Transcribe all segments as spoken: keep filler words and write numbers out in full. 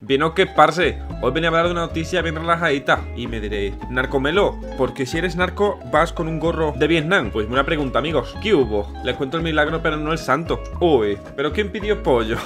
Bien o qué, parce. Hoy venía a hablar de una noticia bien relajadita. Y me diréis, narcomelo, porque si eres narco vas con un gorro de Vietnam. Pues buena pregunta, amigos. ¿Qué hubo? Les cuento el milagro pero no el santo. Uy, ¿pero quién pidió pollo?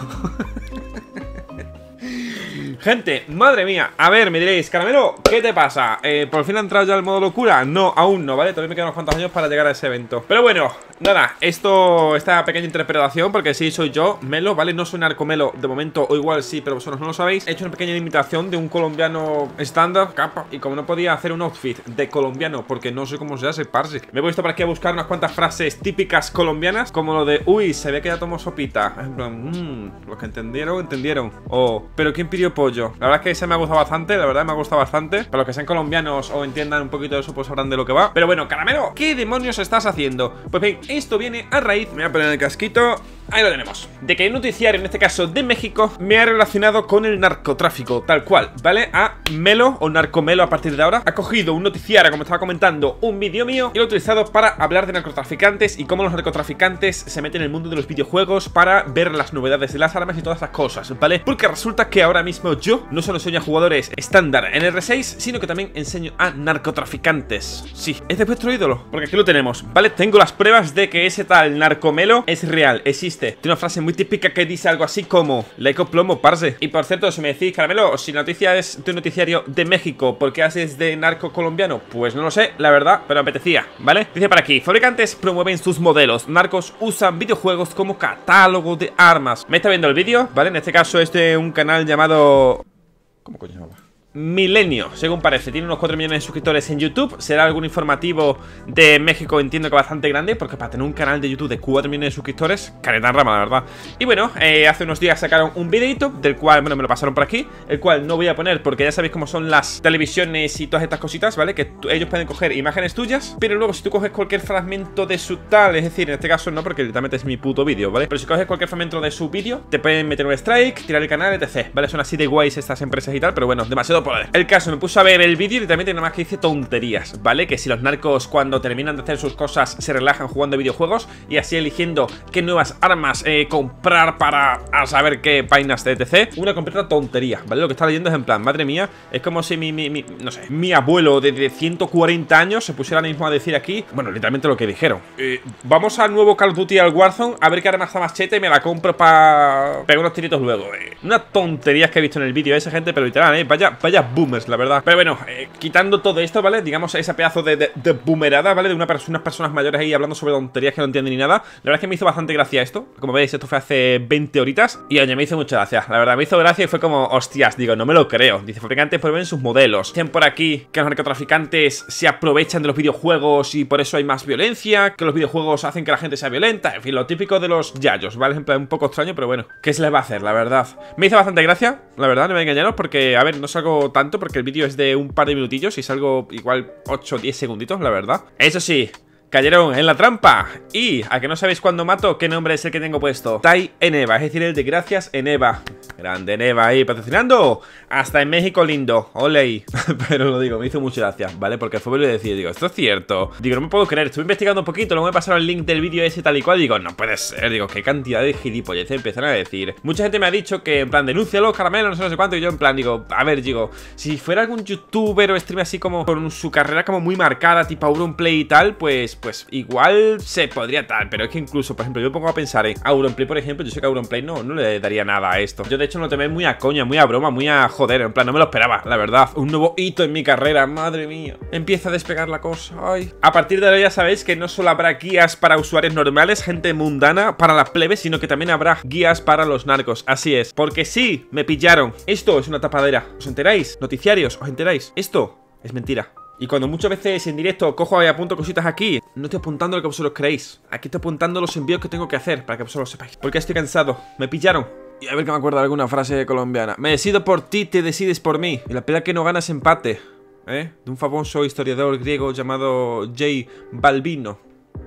Gente, madre mía. A ver, me diréis, Caramelo, ¿qué te pasa? Eh, ¿Por fin ha entrado ya el modo locura? No, aún no, ¿vale? Todavía me quedan unos cuantos años para llegar a ese evento. Pero bueno, nada, esto, esta pequeña interpretación, porque sí, soy yo, Melo, ¿vale? No soy narcomelo de momento, o igual sí, pero vosotros no lo sabéis. He hecho una pequeña imitación de un colombiano estándar, capa. Y como no podía hacer un outfit de colombiano, porque no sé cómo se hace, parce, me he puesto por aquí a buscar unas cuantas frases típicas colombianas, como lo de, uy, se ve que ya tomó sopita. En plan, mmm, los que entendieron, entendieron. O, ¿pero quién pidió pollo? La verdad es que ese me ha gustado bastante, la verdad me ha gustado bastante. Para los que sean colombianos o entiendan un poquito de eso, pues sabrán de lo que va. Pero bueno, Caramelo, ¿qué demonios estás haciendo? Pues bien, esto viene a raíz, me voy a poner el casquito. Ahí lo tenemos. De que el noticiario, en este caso de México, me ha relacionado con el narcotráfico, tal cual, ¿vale? A Melo, o Narcomelo a partir de ahora, ha cogido un noticiario, como estaba comentando, un vídeo mío, y lo ha utilizado para hablar de narcotraficantes y cómo los narcotraficantes se meten en el mundo de los videojuegos para ver las novedades de las armas y todas esas cosas, ¿vale? Porque resulta que ahora mismo yo no solo enseño a jugadores estándar en R seis, sino que también enseño a narcotraficantes. Sí, es de vuestro ídolo, porque aquí lo tenemos, ¿vale? Tengo las pruebas de que ese tal Narcomelo es real, existe. Tiene una frase muy típica que dice algo así como Leico plomo, parce. Y por cierto, si me decís, Caramelo, si la noticia es de un noticiario de México, ¿por qué haces de narco colombiano? Pues no lo sé, la verdad, pero me apetecía, ¿vale? Dice por aquí, fabricantes promueven sus modelos, narcos usan videojuegos como catálogo de armas. ¿Me está viendo el vídeo? ¿Vale? En este caso es de un canal llamado... ¿Cómo coño se llama? Milenio, según parece. Tiene unos cuatro millones de suscriptores en YouTube. Será algún informativo de México, entiendo que bastante grande, porque para tener un canal de YouTube de cuatro millones de suscriptores, careta en rama, la verdad. Y bueno, eh, hace unos días sacaron un videito, del cual, bueno, me lo pasaron por aquí, el cual no voy a poner porque ya sabéis cómo son las televisiones y todas estas cositas, ¿vale? Que ellos pueden coger imágenes tuyas, pero luego si tú coges cualquier fragmento de su tal, es decir, en este caso no, porque literalmente es mi puto vídeo, ¿vale? Pero si coges cualquier fragmento de su vídeo, te pueden meter un strike, tirar el canal, etcétera, ¿vale? Son así de guays estas empresas y tal, pero bueno, demasiado poder. El caso, me puse a ver el vídeo y literalmente nada más que dice tonterías, ¿vale? Que si los narcos cuando terminan de hacer sus cosas se relajan jugando videojuegos y así eligiendo qué nuevas armas eh, comprar para a saber qué vainas de etcétera. Una completa tontería, ¿vale? Lo que está leyendo es en plan, madre mía, es como si mi, mi, mi no sé, mi abuelo de, de ciento cuarenta años se pusiera ahora mismo a decir aquí, bueno, literalmente lo que dijeron. Eh, vamos al nuevo Call of Duty, al Warzone, a ver qué arma está más cheta y me la compro para pegar unos tiritos luego. Eh. Una tonterías que he visto en el vídeo esa gente, pero literal, eh, vaya, vaya boomers, la verdad. Pero bueno, eh, quitando todo esto, ¿vale? Digamos, ese pedazo de, de, de boomerada, ¿vale? De una persona, unas personas mayores ahí hablando sobre tonterías que no entienden ni nada. La verdad es que me hizo bastante gracia esto. Como veis, esto fue hace veinte horitas. Y oye, me hizo mucha gracia. La verdad, me hizo gracia y fue como, hostias, digo, no me lo creo. Dice, fabricantes prueben sus modelos. Dicen por aquí que los narcotraficantes se aprovechan de los videojuegos y por eso hay más violencia. Que los videojuegos hacen que la gente sea violenta. En fin, lo típico de los yayos, ¿vale? En plan, un poco extraño, pero bueno. ¿Qué se les va a hacer, la verdad? Me hizo bastante gracia, la verdad, no me voy a engañaros, porque, a ver, no salgo tanto porque el vídeo es de un par de minutillos y salgo igual ocho o diez segunditos, la verdad. Eso sí, cayeron en la trampa. Y, a que no sabéis cuándo mato, ¿qué nombre es el que tengo puesto? Tai Eneva, es decir, el de gracias Eneva. Grande Eneva ahí patrocinando. Hasta en México lindo, oley. Pero lo digo, me hizo mucha gracia, ¿vale? Porque fue volver a decir, digo, esto es cierto. Digo, no me puedo creer, estuve investigando un poquito. Luego me pasaron el link del vídeo ese tal y cual. Digo, no puede ser, digo, qué cantidad de gilipolleces empezaron a decir. Mucha gente me ha dicho que, en plan, denúncialo, Caramelo, no sé, no sé cuánto. Y yo, en plan, digo, a ver, digo, si fuera algún youtuber o streamer así como con su carrera como muy marcada, tipo Auronplay y tal, pues, pues igual se podría tal. Pero es que incluso, por ejemplo, yo me pongo a pensar en Auronplay, por ejemplo. Yo sé que Auronplay no, no le daría nada a esto. Yo, de hecho, no lo tomé muy a coña, muy a broma, muy a joder. En plan, no me lo esperaba, la verdad. Un nuevo hito en mi carrera, madre mía. Empieza a despegar la cosa, ay. A partir de ahora ya sabéis que no solo habrá guías para usuarios normales, gente mundana, para las plebes, sino que también habrá guías para los narcos. Así es, porque sí, me pillaron. Esto es una tapadera, ¿os enteráis? Noticiarios, ¿os enteráis? Esto es mentira. Y cuando muchas veces en directo cojo y apunto cositas aquí, no estoy apuntando lo que vosotros creéis. Aquí estoy apuntando los envíos que tengo que hacer, para que vosotros lo sepáis. Porque estoy cansado, me pillaron. Y a ver que me acuerdo de alguna frase colombiana. Me decido por ti, te decides por mí. Y la pelea que no gana es empate, ¿eh? De un famoso historiador griego llamado J. Balbino.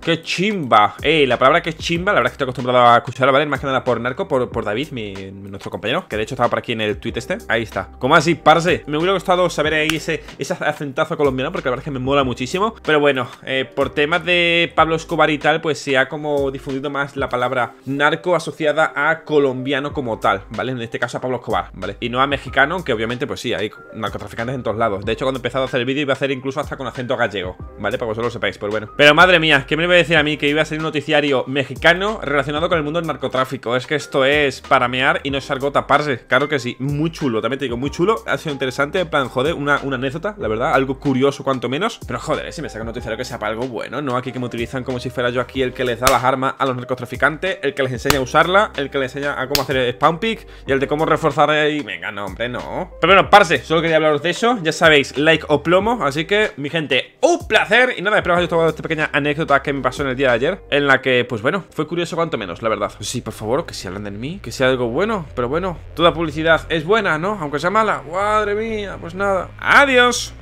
¡Qué chimba! Eh, la palabra que chimba, la verdad es que estoy acostumbrado a escucharla, ¿vale? Más que nada por narco, por, por David, mi, nuestro compañero, que de hecho estaba por aquí en el tweet este. Ahí está. ¿Cómo así, parce? Me hubiera gustado saber ahí ese, ese acentazo colombiano, porque la verdad es que me mola muchísimo. Pero bueno, eh, por temas de Pablo Escobar y tal, pues se ha como difundido más la palabra narco asociada a colombiano como tal, ¿vale? En este caso a Pablo Escobar, ¿vale? Y no a mexicano, aunque obviamente pues sí, hay narcotraficantes en todos lados. De hecho, cuando he empezado a hacer el vídeo iba a hacer incluso hasta con acento gallego, ¿vale? Para que vosotros lo sepáis, pues bueno. Pero madre mía, ¿qué me iba a decir a mí que iba a ser un noticiario mexicano relacionado con el mundo del narcotráfico? Es que esto es para mear y no es algo taparse. Claro que sí, muy chulo, también te digo, muy chulo. Ha sido interesante, en plan, joder, una, una anécdota, la verdad, algo curioso cuanto menos. Pero joder, si me saca un noticiario que sea para algo bueno, ¿no? Aquí que me utilizan como si fuera yo aquí el que les da las armas a los narcotraficantes, el que les enseña a usarla, el que les enseña a cómo hacer spawn pick y el de cómo reforzar ahí. Venga, no, hombre, no. Pero bueno, parce, solo quería hablaros de eso. Ya sabéis, like o plomo. Así que, mi gente, un placer. Y nada, espero que os haya gustado esta pequeña anécdota que me pasó en el día de ayer, en la que, pues bueno, fue curioso cuanto menos, la verdad. Sí, por favor, que si hablan de mí, que sea algo bueno. Pero bueno, toda publicidad es buena, ¿no? Aunque sea mala. Madre mía, pues nada. Adiós.